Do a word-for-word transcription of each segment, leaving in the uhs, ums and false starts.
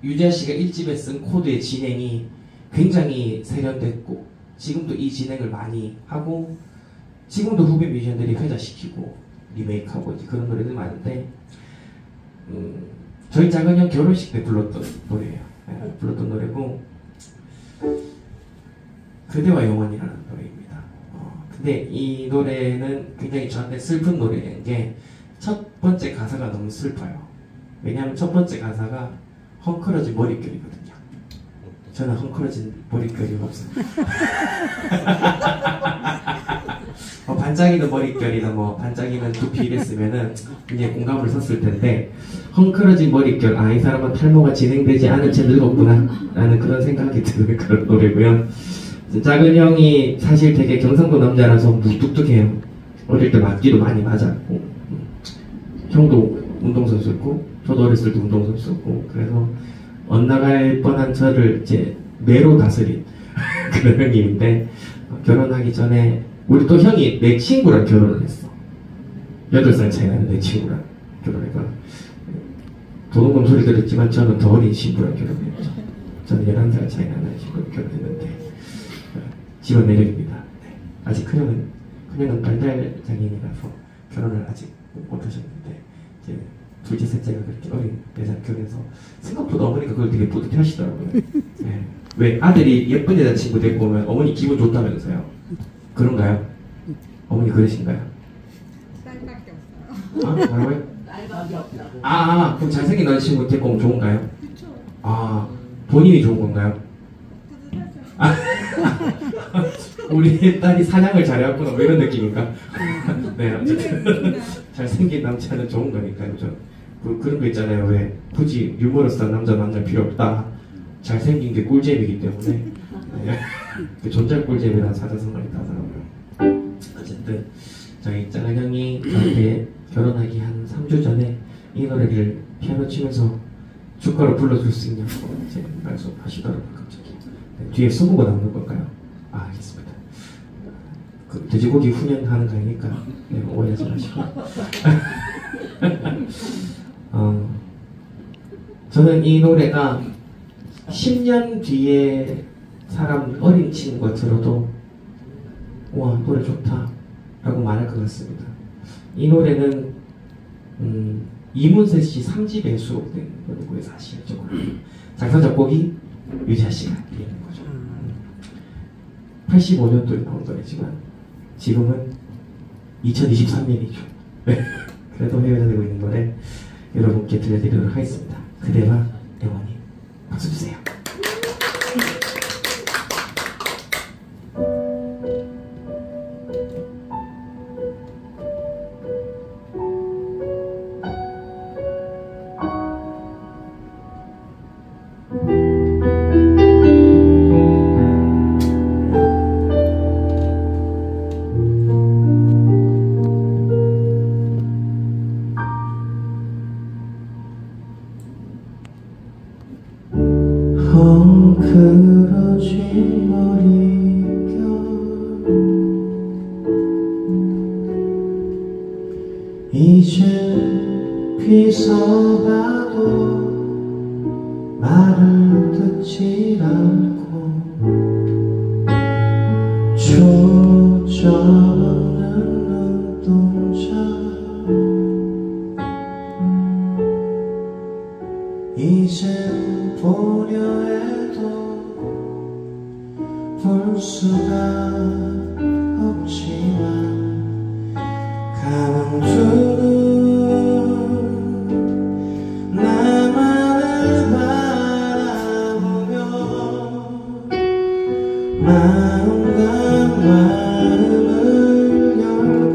유재하 씨가 일 집에 쓴 코드의 진행이 굉장히 세련됐고 지금도 이 진행을 많이 하고 지금도 후배 뮤지션들이 회자시키고 리메이크하고 이제 그런 노래들 많은데 음, 저희 작은 형 결혼식 때 불렀던 노래예요. 네, 불렀던 노래고 그대와 영원이라는 노래입니다. 어, 근데 이 노래는 굉장히 저한테 슬픈 노래인 게 첫 번째 가사가 너무 슬퍼요. 왜냐하면 첫 번째 가사가 헝클어진 머릿결이거든요. 저는 헝클어진 머릿결이 없어요. 어, 반짝이는 머릿결이나 뭐 반짝이는 두피 이랬으면은 굉장히 공감을 섰을 텐데 헝클어진 머릿결, 아, 이 사람은 탈모가 진행되지 않은 채 늙었구나 라는 그런 생각이 드는 그런 노래고요. 작은 형이 사실 되게 경상도 남자라서 무뚝뚝해요. 어릴 때 맞기도 많이 맞았고 형도 운동선수였고 저도 어렸을 때 운동선수였고 그래서 엇나갈 뻔한 저를 이제 매로 다스린 그런 형님인데 어, 결혼하기 전에 우리 또 형이 내 친구랑 결혼을 했어. 여덟 살 차이 나는 내 친구랑 결혼해가 도둑놈 소리 들었지만 저는 더 어린 신부랑 결혼했죠. 저는 열한 살 차이 나는 신부랑 결혼했는데 어, 집안 내력입니다. 네. 아직 그녀는 그녀는 발달 장애인이라서 결혼을 아직 못하셨는데 이제 둘째 셋째가 그렇게 어린 여자 결혼해서 생각보다 어머니가 그걸 되게 뿌듯해 하시더라고요. 네. 왜 아들이 예쁜 여자친구 데리고 오면 어머니 기분 좋다면서요. 그런가요? 어머니 그러신가요? 딸밖에 없어요. 아, 뭐라고요? 딸밖에 없다고. 아, 아, 그럼 잘생긴 여자친구 데리고 오면 좋은가요? 그쵸. 아, 본인이 좋은 건가요? 아, 우리 딸이 사냥을 잘해왔구나 뭐 이런 느낌인가? 네, 어쨌든 잘생긴 남자는 좋은 거니까요. 저 그, 그런 거 있잖아요. 왜 굳이 유머러스한 남자 만날 필요 없다. 잘생긴 게 꿀잼이기 때문에 네. 그 존재 꿀잼이라는 사자성어가 있다더라고요. 어쨌든 저희 작은 형이 저한테 결혼하기 한 삼 주 전에 이 노래를 피아노 치면서 축가로 불러줄 수 있냐고 이제 말씀하시더라고요. 갑자기. 네, 뒤에 수고가 나오는 걸까요? 아, 알겠습니다. 그 돼지고기 훈연하는 거 아니니까 네, 오해하지 마시고. 어, 저는 이 노래가 십 년 뒤에 사람 어린 친구가 들어도 와, 노래 좋다 라고 말할 것 같습니다. 이 노래는 음, 이문세 씨 삼 집에 수록된 노래고요. 사실 저거 작사 작곡이 유재하 씨가 있는 거죠. 팔십오 년도에 나온 노래지만 지금은 이천이십삼 년이죠. 그래도 헤어지고 있는 노래 여러분께 들려드리도록 하겠습니다. 그대와 영원히. 박수 주세요. 헝클어진 머릿결 이제 비서봐도 말을 듣지 않고 초점 없는 눈동자 이젠 보려 해도 볼 수가 없지만 감은 두 눈 나만을 바라보며 마음과 마음을 열고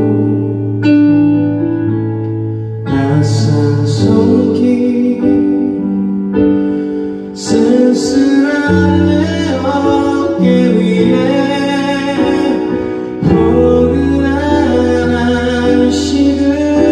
낯선 손길 쓸쓸한 내 어깨 위에 포근한 안식을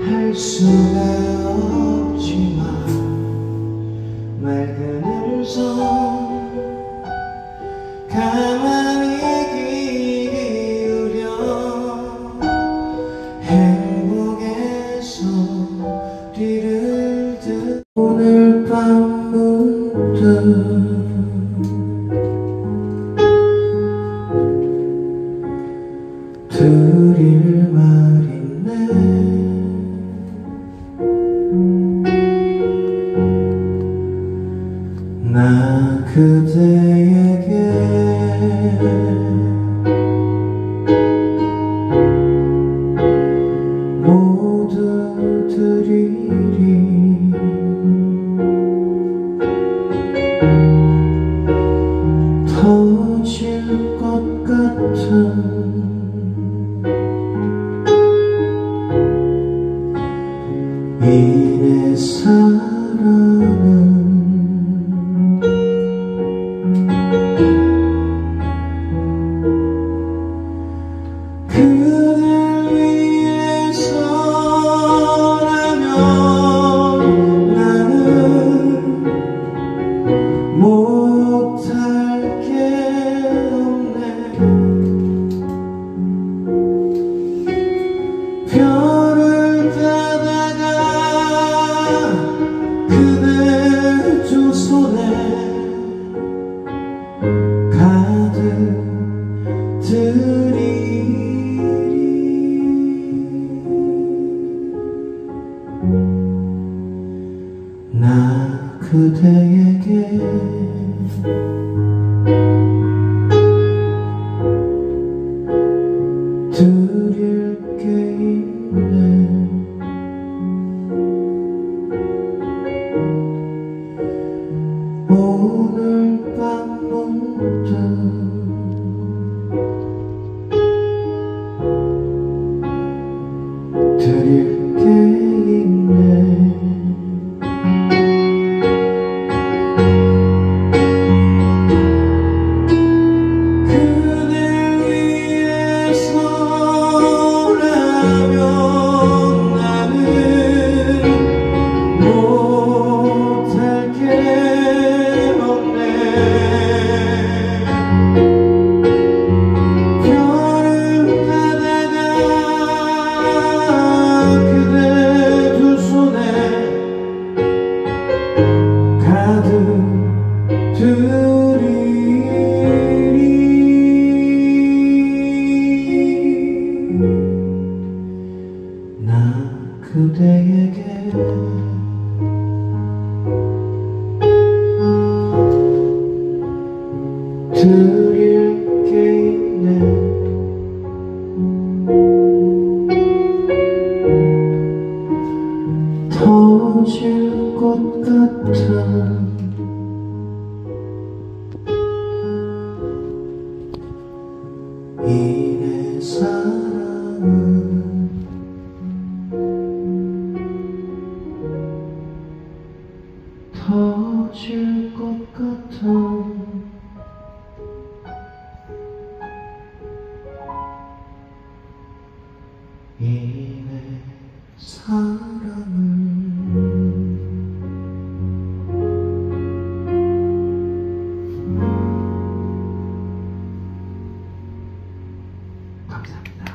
할 수가 없지만 맑은 음성 가만히 귀 기울여 행복의 소리를 듣 오늘 밤 문득 드릴 말 있네. 나 그대에게 모두 드리리. 터질 것 같은 이내 사랑은 그댈 위해서라면 나는 못할 게 없네. 별을 따다가 그대 두 손에 가득 드리리. 나 그대에게 드릴 게 있네. 오늘 밤 문득 드릴 게 있네. 그댈 위해서라면 나는 못할 게 없네. 별을 따다가 그대 두 손에 가득 드리리. 나 그대에게 드릴 게 있네. 터질 것 같은 이내 사랑은 터질 것 같은 이내 사랑은 감사합니다.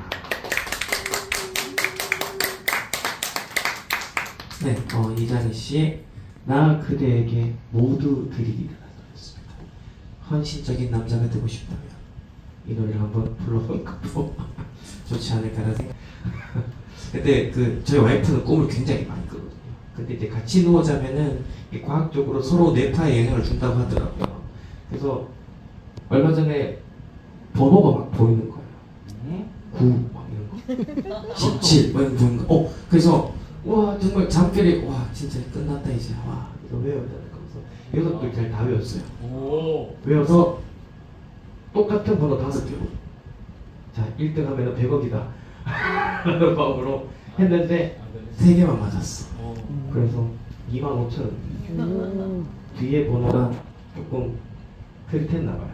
네, 어, 이장희 씨의 나 그대에게 모두 드리리라는 노래였습니다. 헌신적인 남자가 되고 싶다면 이 노래를 한번 불러보는 것도 좋지 않을까라는 생각. 근데 그 저희 와이프는 꿈을 굉장히 많이 꾸거든요. 근데 이제 같이 누워 자면은 이 과학적으로 서로 뇌파에 영향을 준다고 하더라고요. 그래서 얼마 전에 번호가 막 보이는 거예요. 구 막 이런 거, 십칠 막 이런 거 보이는 거. 어 그래서 와 정말 잠결에 와 진짜 끝났다 이제 와 이거 외워야 될 거면서 여섯 글자를 다 외웠어요. 오. 외워서 똑같은 번호 다섯 개로 자 일 등 하면 백억이다 하는 마음으로 했는데 세 개만 맞았어. 그래서 이만 오천 원. 뒤에 번호가 조금 흐릿했나 봐요.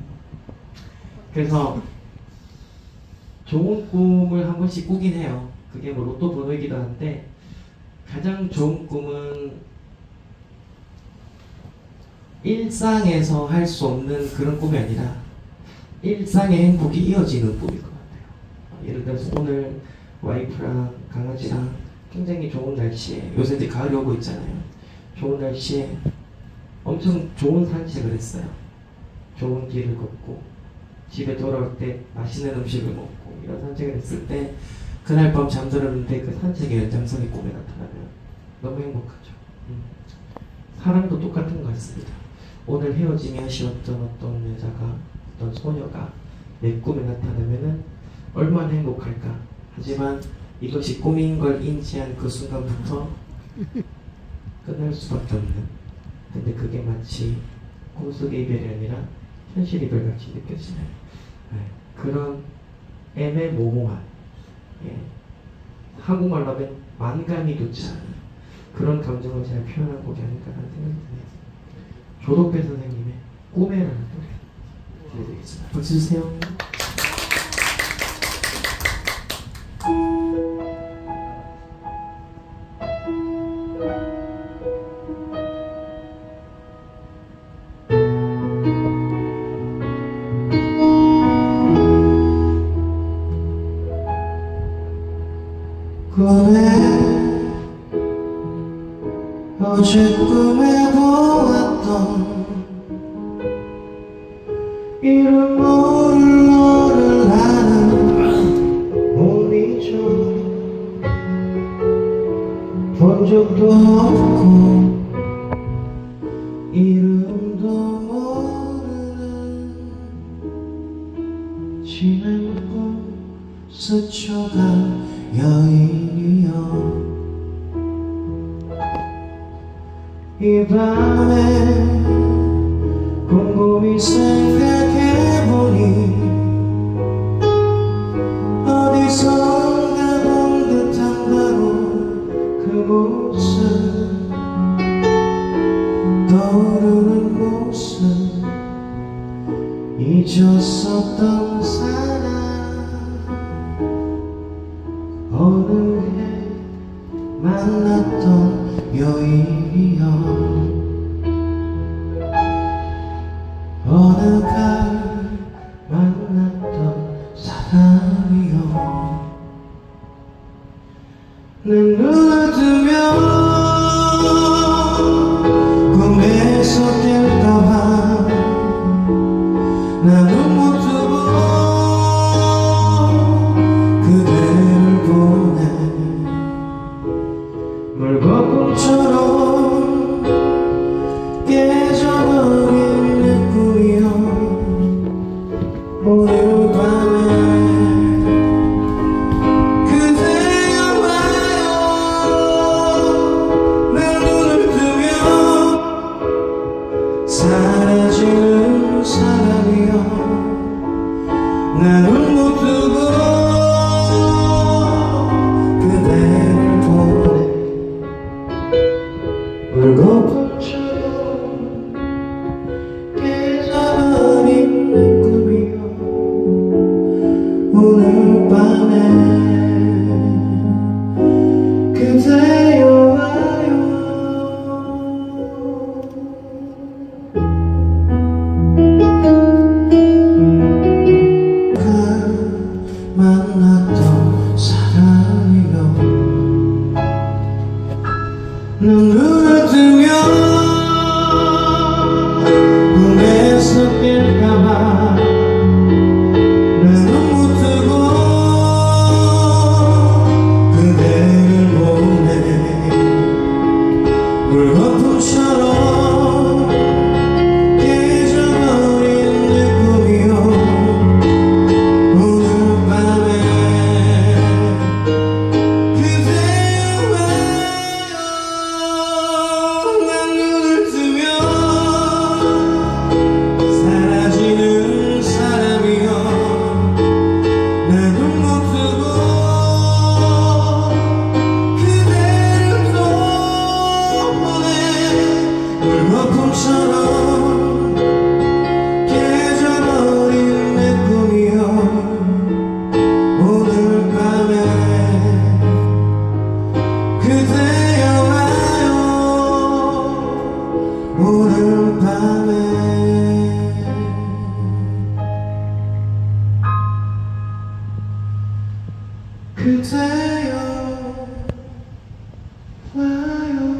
그래서 좋은 꿈을 한 번씩 꾸긴 해요. 그게 뭐 로또 번호이기도 한데 가장 좋은 꿈은 일상에서 할 수 없는 그런 꿈이 아니라 일상의 행복이 이어지는 꿈일 것 같아요. 예를 들어서 오늘 와이프랑 강아지랑 굉장히 좋은 날씨에, 요새 이제 가을이 오고 있잖아요. 좋은 날씨에 엄청 좋은 산책을 했어요. 좋은 길을 걷고 집에 돌아올 때 맛있는 음식을 먹고 이런 산책을 했을 때 그날 밤 잠들었는데 그 산책의 연장선이 꿈에 나타나면 너무 행복하죠. 음. 사랑도 똑같은 것 같습니다. 오늘 헤어짐이 아쉬웠던 어떤 여자가, 어떤 소녀가 내 꿈에 나타나면은 얼마나 행복할까. 하지만 이것이 꿈인 걸 인지한 그 순간부터 끝날 수밖에 없는, 근데 그게 마치 꿈 속의 이별이 아니라 현실 이별같이 느껴지는, 네, 그런 애매모호한, 예, 한국말로 하면 만감이 교차 그런 감정을 잘 표현한 곡이 아닌가라는 생각이 드네요. 조덕배 선생님의 꿈에라는 노래 들려드리겠습니다. 박수 주세요. 꿈에 어제 꿈에 보았던 이름 모를 너를 나는 못 잊어. 본 적도 없고 이름도 모르는 지난 꿈 스쳐간 여인이여. 이 밤에 곰곰이 생각해보니 어디선가 본 듯한 바로 그 모습, 떠오르는 모습, 잊었었던 사람. 어느해 만났던 여인이여. 어느 가을 만났던 사람이여. 난 눈을 뜨면 꿈에서 깰까봐 나는 못 뜨고 그대를 보내. 물거품처럼 깨져버린 내 꿈이여. 오늘 밤에 그대여 와요. 내 눈을 뜨면 사라지는 사람이여. 나는 못 뜨고 그대를 보내. 물거품처럼 깨져버린 내 꿈이여. 오늘 밤에 그대여 와요. 만났던 사람이여. 난 눈을 뜨면 꿈에서 깰까봐 나는 못 뜨고 그대를 보내. 물거품처럼 깨져버린 내 꿈이여. 오늘 밤에 그대여 와요. 그대여 와요 오늘 밤에 그대여 와요.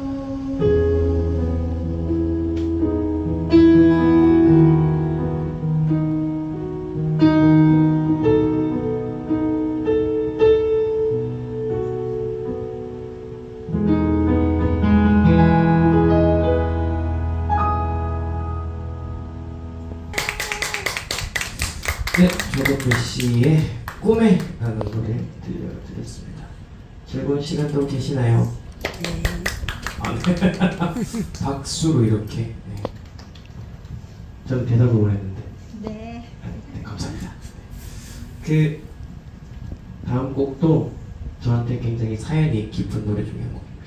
네, 조덕구 씨의 꿈에 라는 노래 들려드렸습니다. 즐거운 시간 또 계시나요? 네. 아, 네. 박수로 이렇게. 네. 전 대답을 원했는데. 네. 네, 감사합니다. 그 다음 곡도 저한테 굉장히 사연이 깊은 노래 중에 한 곡입니다.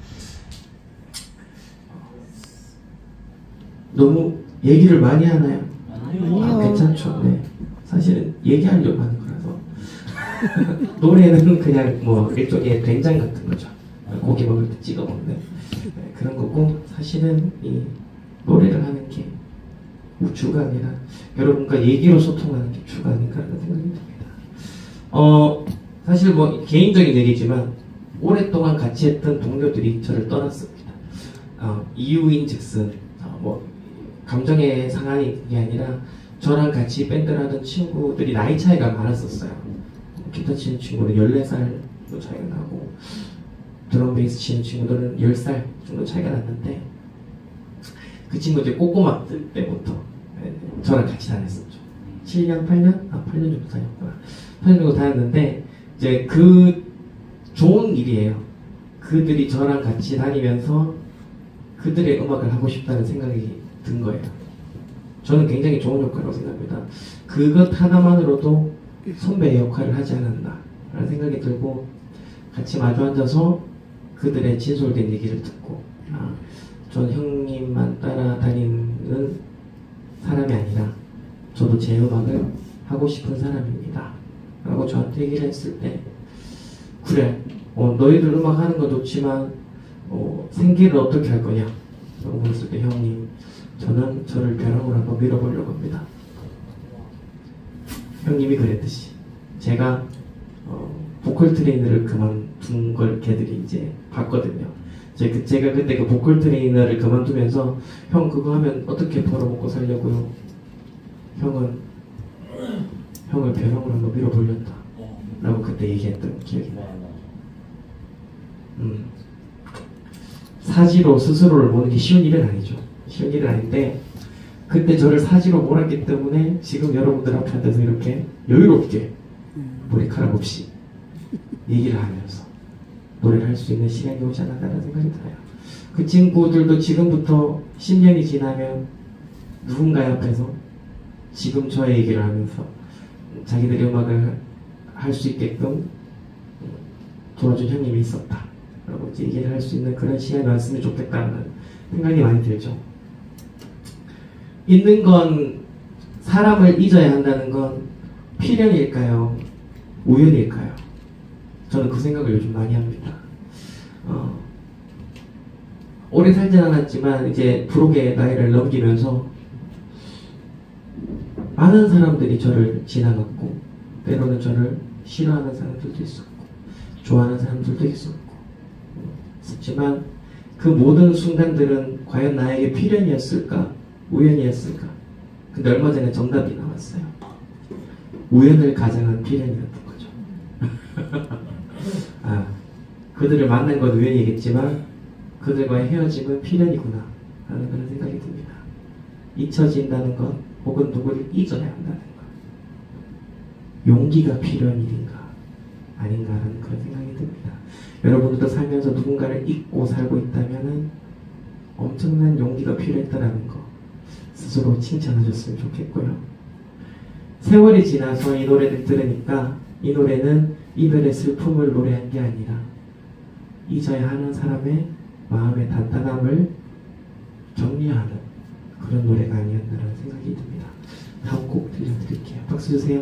너무 얘기를 많이 하나요? 아니요. 아, 괜찮죠. 네. 사실은 얘기하려고 하는 거라서 노래는 그냥 뭐 일종의 된장 같은 거죠. 고기 먹을 때 찍어 먹는 네, 그런 거고, 사실은 이 노래를 하는 게 주가 아니라 여러분과 얘기로 소통하는 게 주가 아닌가라는 생각이 듭니다. 어 사실 뭐 개인적인 얘기지만 오랫동안 같이 했던 동료들이 저를 떠났습니다. 어, 이유인즉슨 어, 뭐 감정의 상한이 게 아니라 저랑 같이 밴드를 하던 친구들이 나이 차이가 많았었어요. 기타 치는 친구는 열네 살 정도 차이가 나고, 드럼 베이스 치는 친구들은 열 살 정도 차이가 났는데, 그 친구들 꼬꼬마 때부터 저랑 같이 다녔었죠. 칠 년, 팔 년? 아, 팔 년 정도 다녔구나. 팔 년 정도 다녔는데, 이제 그 좋은 일이에요. 그들이 저랑 같이 다니면서 그들의 음악을 하고 싶다는 생각이 든 거예요. 저는 굉장히 좋은 역할이라고 생각합니다. 그것 하나만으로도 선배의 역할을 하지 않았나 라는 생각이 들고, 같이 마주 앉아서 그들의 진솔된 얘기를 듣고, 아, 전 형님만 따라다니는 사람이 아니라 저도 제 음악을 하고 싶은 사람입니다 라고 저한테 얘기를 했을 때, 그래, 어, 너희들 음악 하는 건 좋지만 어, 생계를 어떻게 할 거냐 라고 물었을 때, 형님, 저는 저를 벼랑으로 한번 밀어보려고 합니다. 형님이 그랬듯이 제가 어, 보컬 트레이너를 그만둔 걸 걔들이 이제 봤거든요. 제, 그, 제가 그때 그 보컬 트레이너를 그만두면서, 형 그거 하면 어떻게 벌어먹고 살려고요? 형은 형을 벼랑으로 한번 밀어보려다 라고 그때 얘기했던 기억이 나요. 음. 사지로 스스로를 보는 게 쉬운 일은 아니죠. 쉬운 일은 아닌데, 그때 저를 사지로 몰았기 때문에 지금 여러분들 앞에 앉아서 이렇게 여유롭게 머리카락 없이 얘기를 하면서 노래를 할 수 있는 시간이 오지 않았나라는 생각이 들어요. 그 친구들도 지금부터 십 년이 지나면 누군가 옆에서 지금 저의 얘기를 하면서 자기들의 음악을 할 수 있게끔 도와준 형님이 있었다 라고 이제 얘기를 할 수 있는 그런 시간이 왔으면 좋겠다는 생각이 많이 들죠. 있는 건, 사람을 잊어야 한다는 건 필연일까요? 우연일까요? 저는 그 생각을 요즘 많이 합니다. 어, 오래 살진 않았지만 이제 부록의 나이를 넘기면서 많은 사람들이 저를 지나갔고, 때로는 저를 싫어하는 사람들도 있었고 좋아하는 사람들도 있었고, 하지만 그 모든 순간들은 과연 나에게 필연이었을까? 우연이었을까? 근데 얼마 전에 정답이 나왔어요. 우연을 가장한 필연이었던 거죠. 아, 그들을 만난 건 우연이겠지만 그들과의 헤어짐은 필연이구나 하는 그런 생각이 듭니다. 잊혀진다는 것, 혹은 누구를 잊어야 한다는 것, 용기가 필요한 일인가 아닌가 하는 그런 생각이 듭니다. 여러분들도 살면서 누군가를 잊고 살고 있다면 엄청난 용기가 필요했다는 거 스스로 칭찬하셨으면 좋겠고요. 세월이 지나서 이 노래를 들으니까 이 노래는 이별의 슬픔을 노래한 게 아니라 잊어야 하는 사람의 마음의 단단함을 격려하는 그런 노래가 아니었나라는 생각이 듭니다. 다음 곡 들려드릴게요. 박수 주세요.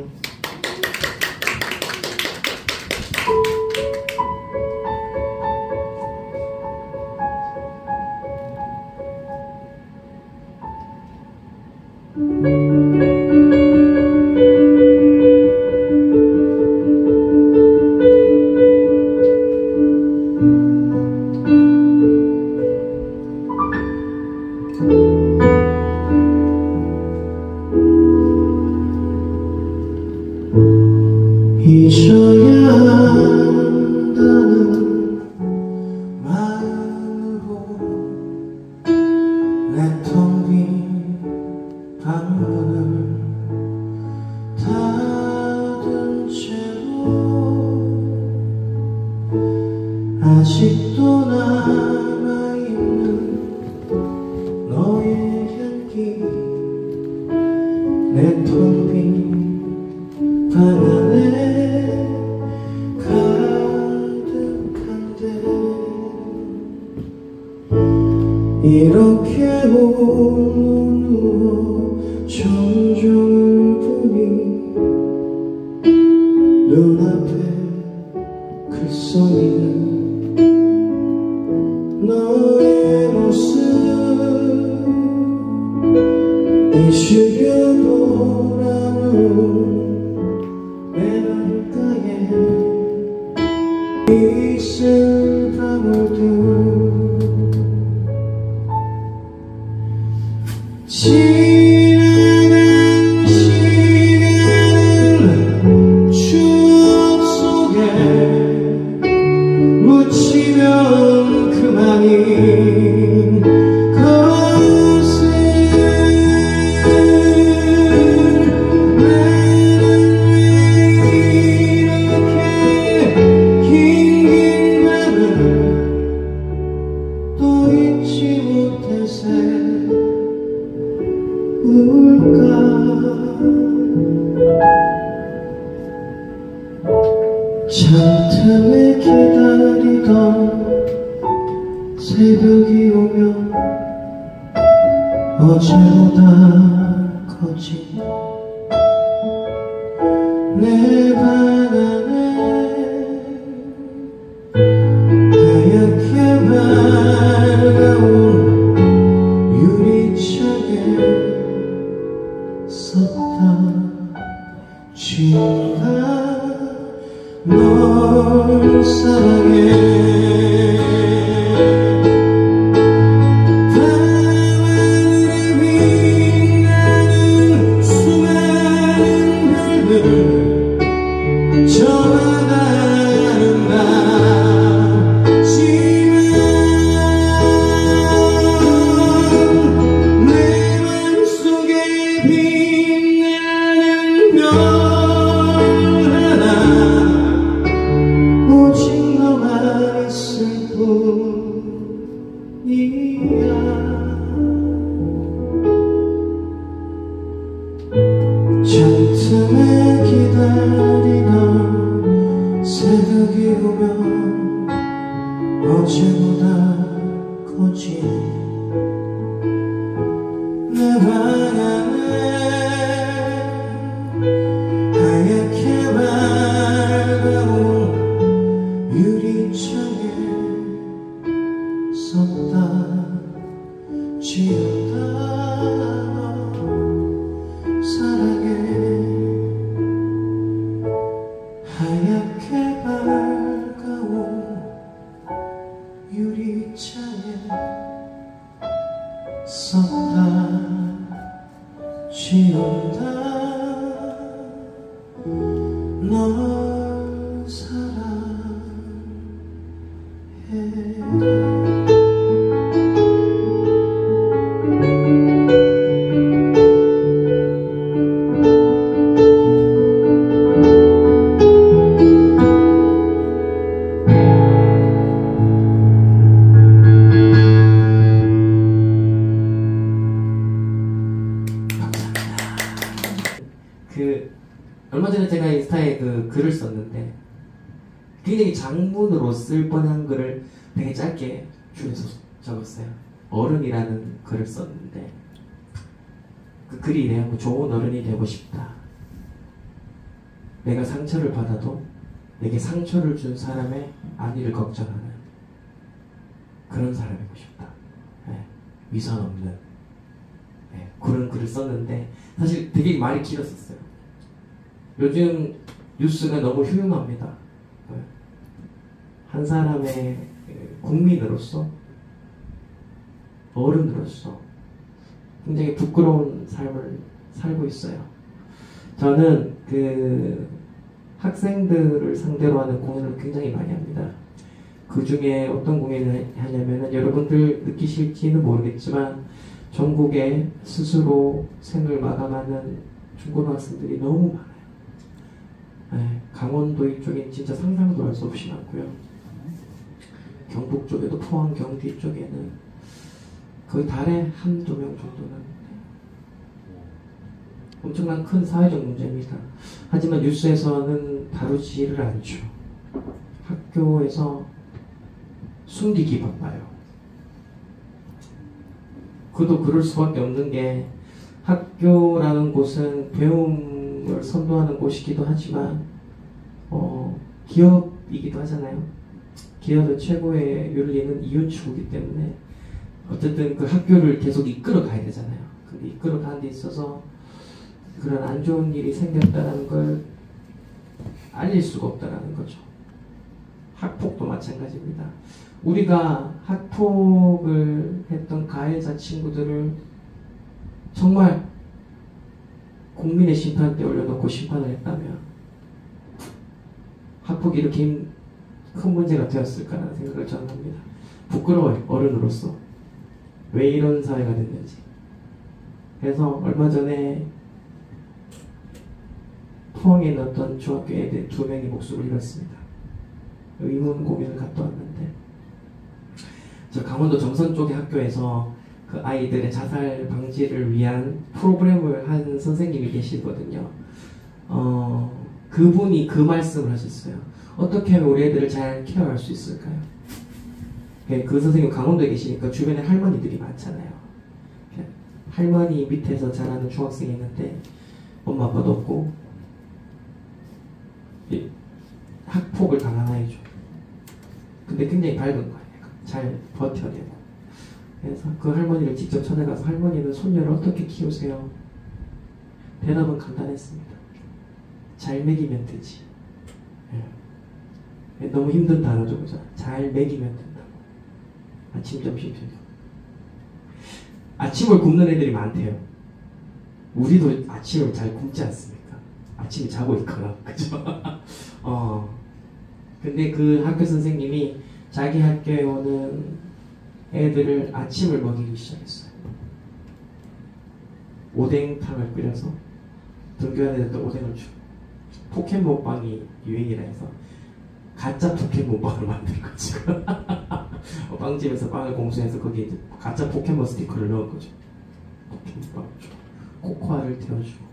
아직도 남아있는 너의 향기 내 텅 빈 방 안에 가득한데 이렇게 홀로 누워 종종을 보니 눈앞에 글썽이는 너의 모습 이슈려 돌아온 내 눈가에 있을 방울들 지나간 시간은 추억 속에 묻히면 그만인 것을 나는 왜 이렇게 긴긴 밤을 또 잊지 못해서 울까 잠틈에 기다리던 새벽이 오면 어제보다 커진 내 방 안에 하얗게 밝아온 유리창에 썼다 지운다 널 사랑해 밤하늘에 빛나는 수많은 별들 저마다 아름답지만 내 맘속에 빛나는 별 하나 오직 너만 있을 뿐이야 잠틈에 기다리던 새벽이 오면 어제보다 커진 내 방 안에 하얗게 밝아온 유리창에 썼다 지었다 너 사랑해 하얗게 밝아온 유리창에 썼다 지었다 널 사랑해 그 얼마 전에 제가 인스타에 그 글을 썼는데 굉장히 장문으로 쓸 뻔한 글을 되게 짧게 줄여서 적었어요. 어른이라는 글을 썼는데 그 글이 이래요. 좋은 어른이 되고 싶다. 내가 상처를 받아도 내게 상처를 준 사람의 안위를 걱정하는 그런 사람이고 싶다. 네, 위선 없는 네, 그런 글을 썼는데 사실 되게 말이 길었었어요. 요즘 뉴스가 너무 흉흉합니다. 한 사람의 국민으로서 어른으로서 굉장히 부끄러운 삶을 살고 있어요. 저는 그 학생들을 상대로 하는 공연을 굉장히 많이 합니다. 그 중에 어떤 공연을 하냐면은 여러분들 느끼실지는 모르겠지만 전국에 스스로 생을 마감하는 중고등학생들이 너무 많아요. 네, 강원도 이쪽엔 진짜 상상도 할 수 없이 많고요. 경북 쪽에도 포항 경기 쪽에는 거의 달에 한두 명 정도는 엄청난 큰 사회적 문제입니다. 하지만 뉴스에서는 다루지를 않죠. 학교에서 숨기기 바빠요. 그도 그럴 수밖에 없는 게 학교라는 곳은 배움을 선도하는 곳이기도 하지만 어, 기업이기도 하잖아요. 기업의 최고의 윤리는 이윤추구이기 때문에 어쨌든 그 학교를 계속 이끌어 가야 되잖아요. 근데 이끌어 가는 데 있어서 그런 안 좋은 일이 생겼다는 걸 알릴 수가 없다는 거죠. 학폭도 마찬가지입니다. 우리가 학폭을 했던 가해자 친구들을 정말 국민의 심판대에 올려놓고 심판을 했다면 학폭이 이렇게 큰 문제가 되었을까라는 생각을 저는 합니다. 부끄러워요. 어른으로서. 왜 이런 사회가 됐는지. 그래서 얼마 전에 포항에 있는 어떤 중학교 애들 두 명이 목숨을 잃었습니다. 의문 공연을 갔다 왔는데 저 강원도 정선 쪽의 학교에서 그 아이들의 자살 방지를 위한 프로그램을 한 선생님이 계시거든요. 어, 그분이 그 말씀을 하셨어요. 어떻게 하면 우리 애들을 잘 케어할 수 있을까요? 그 선생님 강원도에 계시니까 주변에 할머니들이 많잖아요. 할머니 밑에서 자라는 중학생이 있는데 엄마 아빠도 없고 학폭을 당한 아이죠. 근데 굉장히 밝은 거예요. 잘 버텨내고. 그래서 그 할머니를 직접 찾아가서 할머니는 손녀를 어떻게 키우세요? 대답은 간단했습니다. 잘 먹이면 되지. 예. 너무 힘든 단어죠, 그죠? 잘 먹이면 된다고. 아침, 점심, 저녁. 아침을 굶는 애들이 많대요. 우리도 아침을 잘 굶지 않습니까? 아침에 자고 있거나, 그죠? 어. 근데 그 학교 선생님이 자기 학교에 오는 애들을 아침을 먹이기 시작했어요. 오뎅탕을 끓여서 등교한 애들도 오뎅을 주고 포켓몬빵이 유행이라 해서 가짜 포켓몬빵을 만든 거죠. 빵집에서 빵을 공수해서 거기에 이제 가짜 포켓몬 스티커를 넣은 거죠. 포켓몬빵을 주고 코코아를 태워주고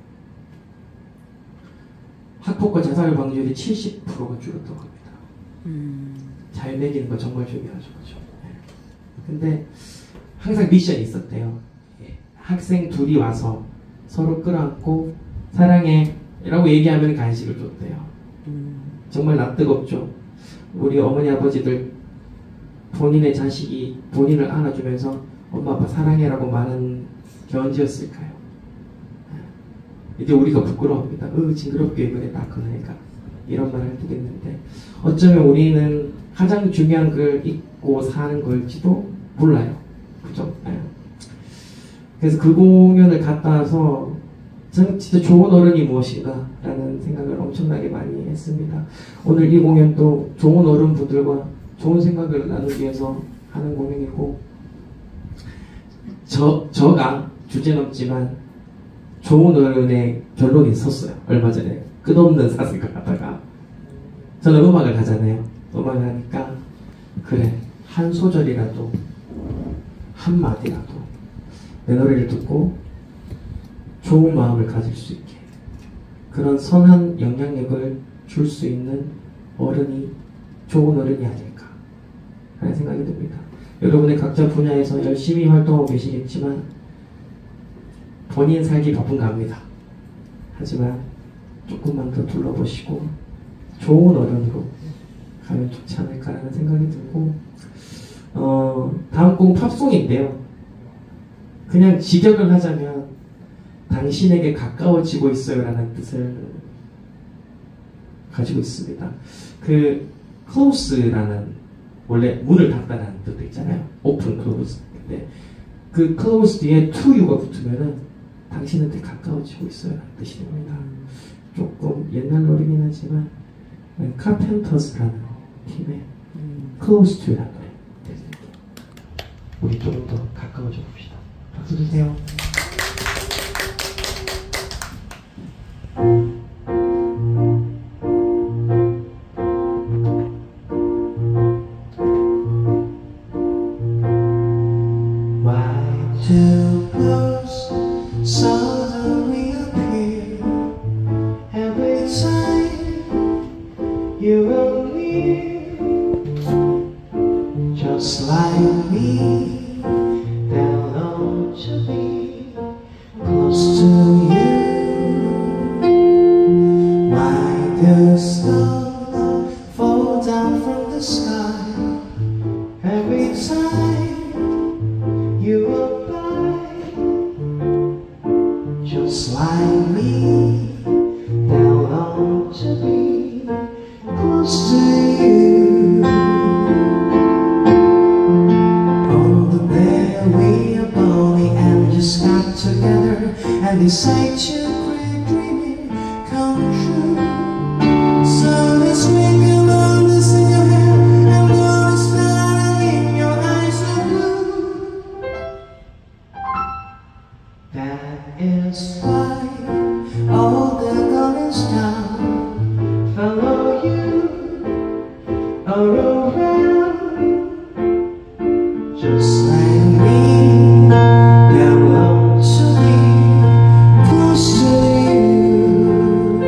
학폭과 자살 방지율이 칠십 퍼센트가 줄었다고 합니다. 음. 잘 먹이는 거 정말 중요하죠. 그죠? 근데 항상 미션이 있었대요. 학생 둘이 와서 서로 끌어안고 사랑해 라고 얘기하면 간식을 줬대요. 정말 낯뜨겁죠. 우리 어머니 아버지들 본인의 자식이 본인을 안아주면서 엄마 아빠 사랑해 라고 말한 게 언제였을까요? 이제 우리가 부끄러워합니다. 으 징그럽게 왜 그래 딱 그 애가 이런 말을 해드렸는데 어쩌면 우리는 가장 중요한 걸 잊고 사는 걸지도 몰라요. 그죠? 네. 그래서 그 공연을 갔다 와서 저는 진짜 좋은 어른이 무엇인가 라는 생각을 엄청나게 많이 했습니다. 오늘 이 공연도 좋은 어른분들과 좋은 생각을 나누기 위해서 하는 공연이고 저, 저가 주제넘지만 좋은 어른의 결론이 있었어요. 얼마 전에 끝없는 사슬을 하다가 저는 음악을 하잖아요. 음악을 하니까 그래 한 소절이라도 한 마디라도 내 노래를 듣고 좋은 마음을 가질 수 있게 그런 선한 영향력을 줄 수 있는 어른이 좋은 어른이 아닐까 하는 생각이 듭니다. 여러분의 각자 분야에서 열심히 활동하고 계시겠지만 본인 살기 바쁜가 합니다. 하지만 조금만 더 둘러보시고 좋은 어른으로 가면 좋지 않을까라는 생각이 들고 어, 다음 곡은 팝송인데요. 그냥 직역을 하자면 당신에게 가까워지고 있어요 라는 뜻을 가지고 있습니다. 그 close라는 원래 문을 닫다라는 뜻도 있잖아요. open, close. 근데 그 close 뒤에 to you가 붙으면은 당신한테 가까워지고 있어요 라는 뜻이 됩니다. 조금 옛날 노래긴 하지만 카펜터스라는 팀의 close to you라는 노래 우리 조금 더 가까워져 봅시다. 박수 주세요. just like me. They'll long to be close to you. Why do stars fall down from the sky every time you walk by? Just like me, they'll long to be close to you. On the day we are born, the angels got together and decided to create dreaming come true. So this week along this in your hair and God is smiling in your eyes of blue. That is why all the colors down follow you all around. Just like me, they'll long to be close to you.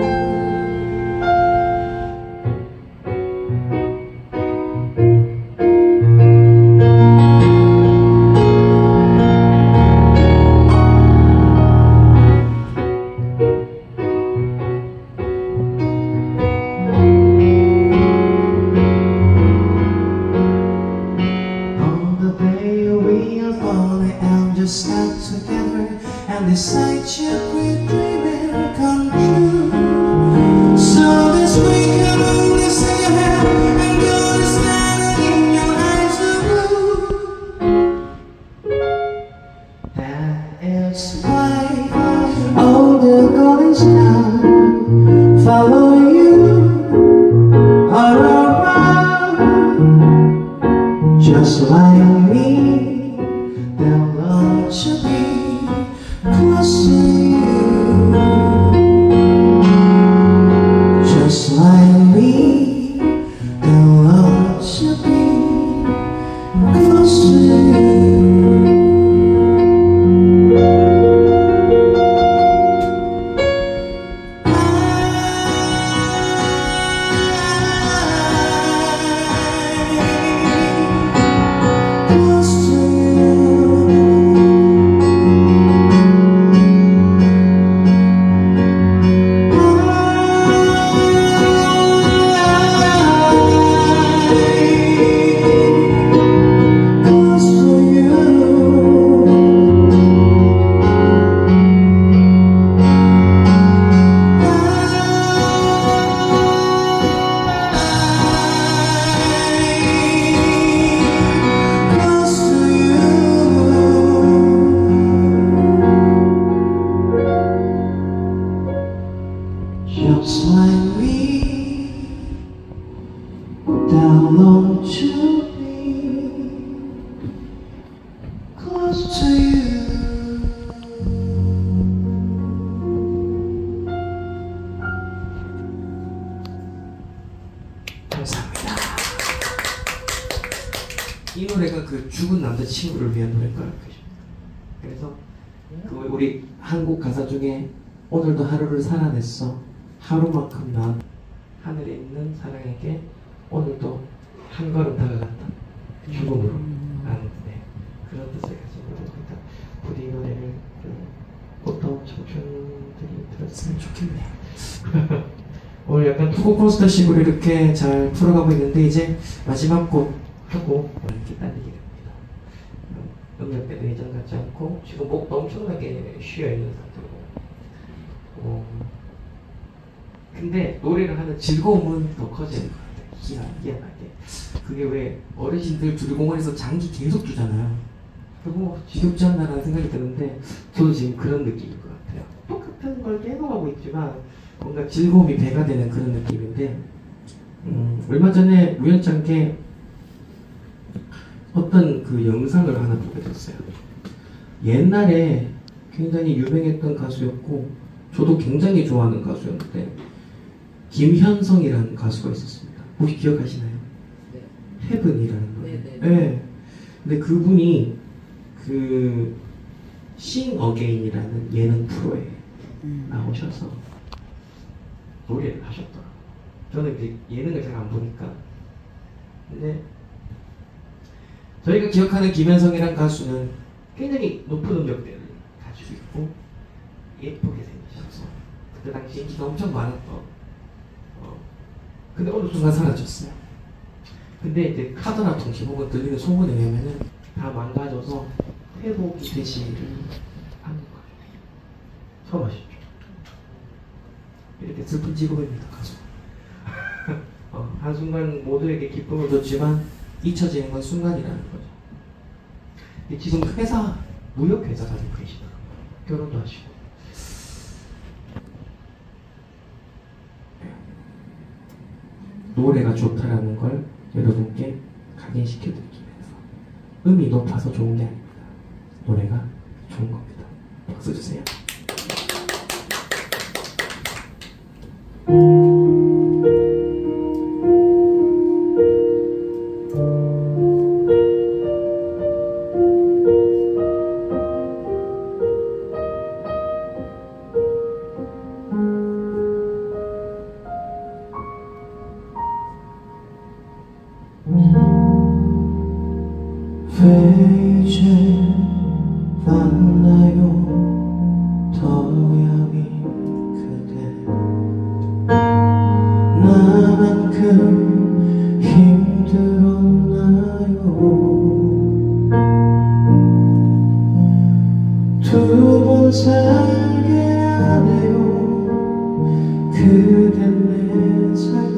On the day we are born, the angels got together and decide to create dreaming come true. So this week along this in your hair and God is smiling in your eyes of blue. That is why all the gods now follow you all around. Just like me, they'll long to be close to you. Just like me, they'll long to be close to you. Close to just like me, they'll long to be close to you. 감사합니다. 이 노래가 그 죽은 남자친구를 위한 노래인 거라고 계십니다. 그래서 그 우리 한국 가사 중에 오늘도 하루를 살아냈어 하루만큼 난 하늘에 있는 사랑에게 오늘도 한 걸음 다가간다 죽음으로 라는 네, 그런 뜻을 가진 노래입니다. 부디 이 노래를 그 어떤 청춘들이 들었으면 좋겠네요. 오늘 약간 투고포스터식으로 이렇게 잘 풀어가고 있는데 이제 마지막 곡 하고 이렇게 딸리게 됩니다. 음역대도 예전 같지 않고 지금 목도 엄청나게 쉬어있는 상태고 어, 근데 노래를 하는 즐거움은 더 커지는 것 같아요. 희한, 희한하게 그게 왜 어르신들 두리공원에서 장기 계속 주잖아요. 그거 지겹지 않나라는 생각이 드는데 저도 지금 그런 느낌인 것 같아요. 똑같은 걸 계속 하고 있지만 뭔가 즐거움이 배가 되는 그런 느낌인데 음, 얼마 전에 우연찮게 어떤 그 영상을 하나 보게 됐어요. 옛날에 굉장히 유명했던 가수였고 저도 굉장히 좋아하는 가수였는데 김현성이라는 가수가 있었습니다. 혹시 기억하시나요? 네. 헤븐이라는 노래. 네, 네. 네. 근데 그분이 그 싱 어게인이라는 예능 프로에 음. 나오셔서 노래를 하셨더라고요. 저는 이제 예능을 잘 안 보니까 근데 저희가 기억하는 김현성이란 가수는 굉장히 높은 음역대를 가지고 있고 예쁘게 생기셔서 그때 당시 인기가 엄청 많았던 어, 근데 어느 순간 사라졌어요. 근데 이제 카더라 통신 혹은 들리는 소문에 의하면은 다 망가져서 회복이 되시를 하는 거죠. 처음 아시죠? 이렇게 슬픈 직업입니다, 가수. 어, 한순간 모두에게 기쁨을 줬지만 잊혀지는 건 순간이라는 거죠. 근데 지금 회사, 무역회사 가지고 계시더라고요. 결혼도 하시고. 노래가 좋다라는 걸 여러분께 각인시켜드리기 위해서 음이 높아서 좋은 게 아닙니다. 노래가 좋은 겁니다. 박수 주세요. 왜 이제 만나요 더 야윈 그대 나만큼 힘들었나요 두 번 살게 하네요 그댄 내 삶을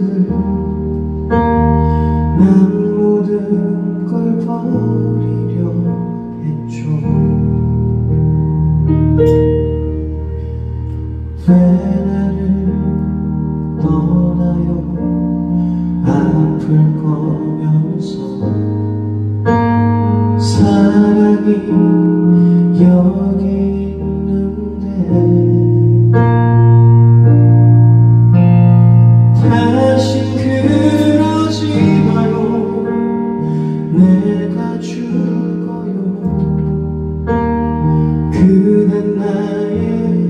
난 모든 걸 버리려 했죠 왜 나를 떠나요 아플 거면서 사랑이 여기 있는데 다신 그러지 마요 내가 죽어요 그댄 나의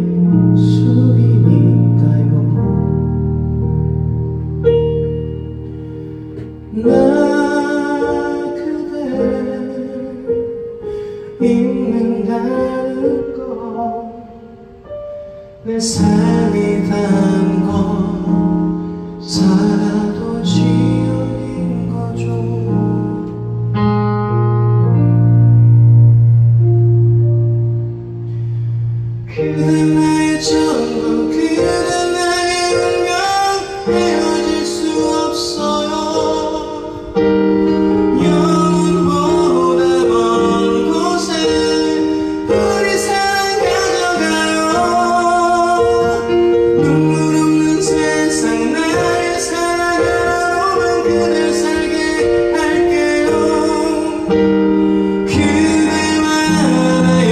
숲이니까요 나 그댈 잊는다는 거 내 삶이 단 건 살아도 지옥인 거죠 그댄 나의 전부 그댄 나의 운명 헤어질 수 없어요 영원보다 먼 곳에 우리 사랑 가져가요 눈물 없는 세상 나의 사랑으로만 그댈 살게 할게요 그대만 알아요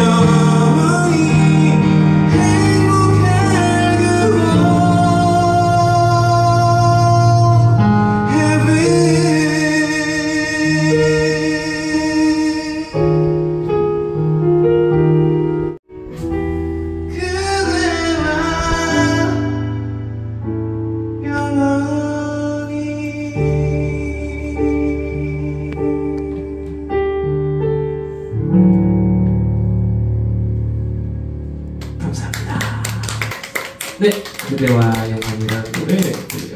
감사합니다. 네, 그대와 영원이라는 노래